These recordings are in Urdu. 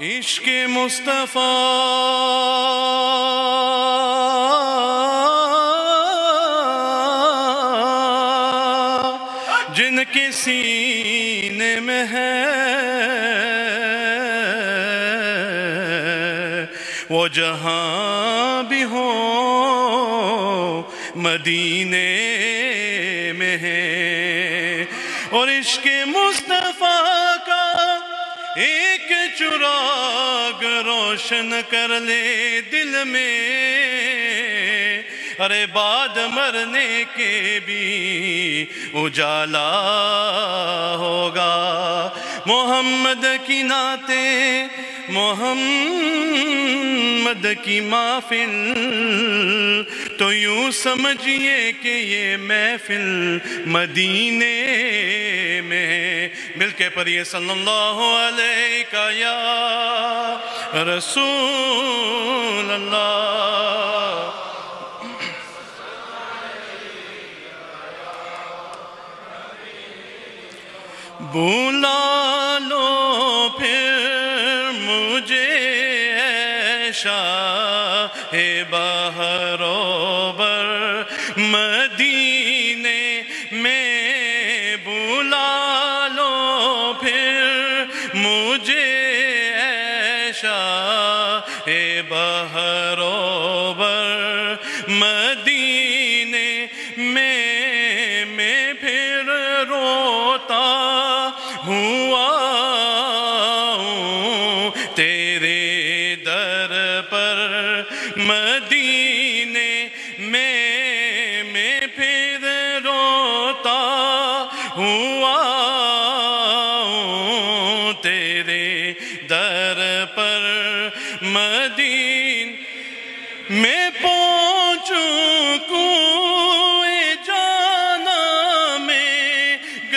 عشق مصطفیٰ جن کے سینے میں ہے وہ جہاں بھی ہو مدینے میں ہے، اور عشق مصطفیٰ کا ایک چراغ روشن کر لے دل میں، ارے بعد مرنے کے بھی اجالا ہوگا۔ محمد کی نعتیں، محمد کی محفل، تو یوں سمجھیے کہ یہ محفل مدینے میں ہے۔ مل کے پڑھیے صلی اللہ علیہ یا رسول اللہ۔ بلا لو پھر مجھے اے شاہ بہروبر مدینے میں، بلا لو پھر مجھے اے شاہ بہروبر مدینے میں پھر روتا ہوا ہوں تیرے در پر مدینے میں پھر روتا ہوا ہوں تیرے در پر مدینے میں پہنچوں کوئے جانا میں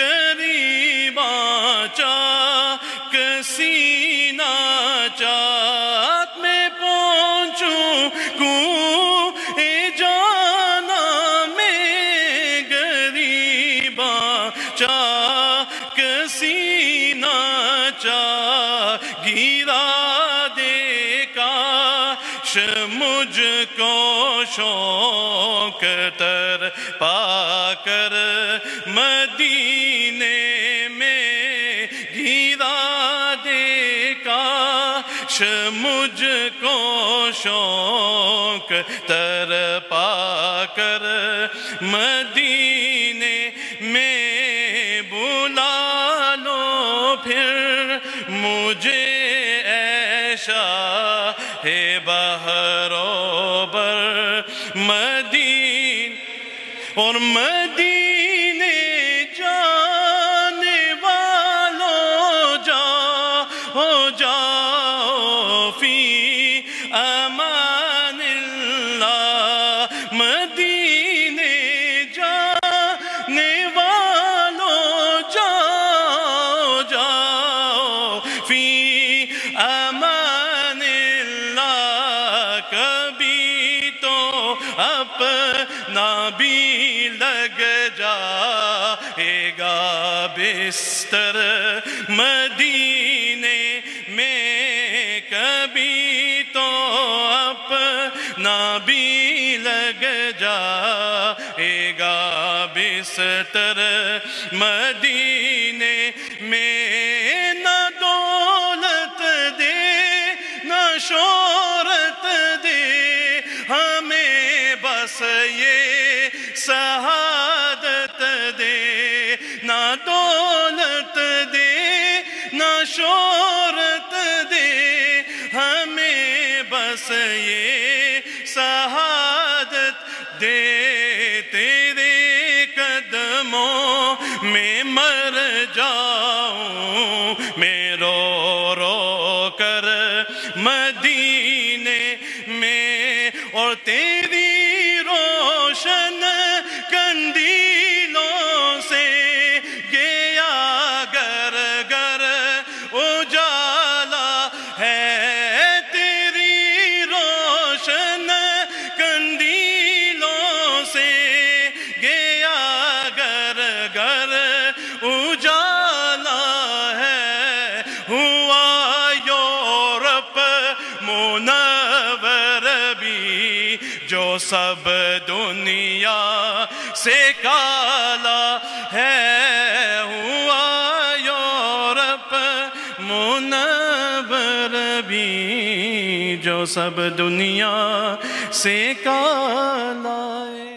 غریباں چاک سینہ چاک میں پہنچوں کوئے جانا میں غریباں چاک سینہ چاک گرا دے کاش مجھ کو شوق تر پا کر مدینے میں گرا دے کاش مجھ کو شوق تر پا کر مدینے میں، بلا لو پھر مجھے اے شاہ بہروبر مدینے، اور مدینے جانے والوں جاؤ جاؤ فی امان اللہ، مدینے جانے والوں جاؤ جاؤ فی امان اللہ، کبھی تو اپنا بھی لگ جائے گا بستر مدینے میں، کبھی تو اپنا بھی لگ جائے گا بستر مدینے میں، نہ دولت دے نہ شہرت دے ہمیں بس یہ شہادت دے، نہ دولت دے نہ شہرت دے ہمیں بس یہ شہادت دے، تیرے قدموں میں مر جاؤں میں رو رو کر مدینے میں، اور تیری روشن کندیلوں سے گیا گر گر اجالا ہے، تیری روشن کندیلوں سے گیا گر گر اجالا ہے، ہوا یور منور بھی جو سب دنیا سے کالا ہے ہوا یورپ منور بھی جو سب دنیا سے کالا ہے.